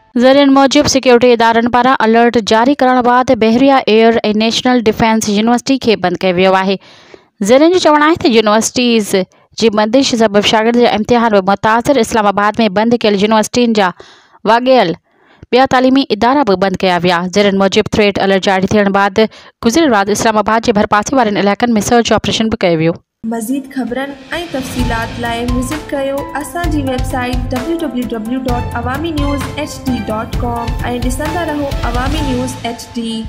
ज़रियनि मूजिब security इदारनि पारां alert जारी करण बाद बहरिया एयर ऐं नेशनल डिफेंस यूनिवर्सिटी खे बंदि कयो वियो आहे। ज़रियनि जो चवणु आहे त यूनिवर्सिटीज़ जी बंदिश सबबि शागिर्द जा इम्तिहान बि मुतासिर। इस्लामाबाद में बंदि कयल यूनिवर्सिटियुनि जा वाॻियल ॿिया तालीमी इदारा बि बंदि कया विया। ज़रियनि मूजिब थ्रेट अलर्ट जारी थियण बाद गुज़िरियल राति इस्लामाबाद जे भरपासे वारनि इलाइक़नि में सर्च ऑपरेशन बि कयो वियो। मज़ीद ख़बरनि ऐं तफ़सीलात लाइ विज़िट कयो असांजी वेबसाइट www.awamiNewsHD.com ऐं ॾिसंदा रहो अवामी न्यूज़ HD।